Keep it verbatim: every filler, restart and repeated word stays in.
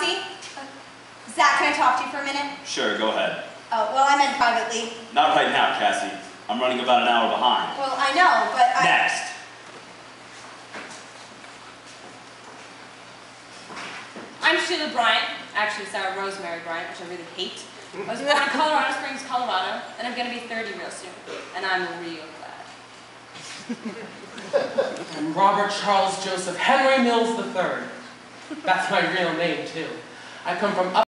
Cassie? Uh, Zach, can I talk to you for a minute? Sure, go ahead. Oh, well, I meant privately. Not right now, Cassie. I'm running about an hour behind. Well, I know, but I... Next! I'm Sheila Bryant, actually Sarah Rosemary Bryant, which I really hate. I was born in Colorado Springs, Colorado, and I'm going to be thirty real soon, and I'm real glad. I'm Robert Charles Joseph Henry Mills the third. That's my real name, too. I come from up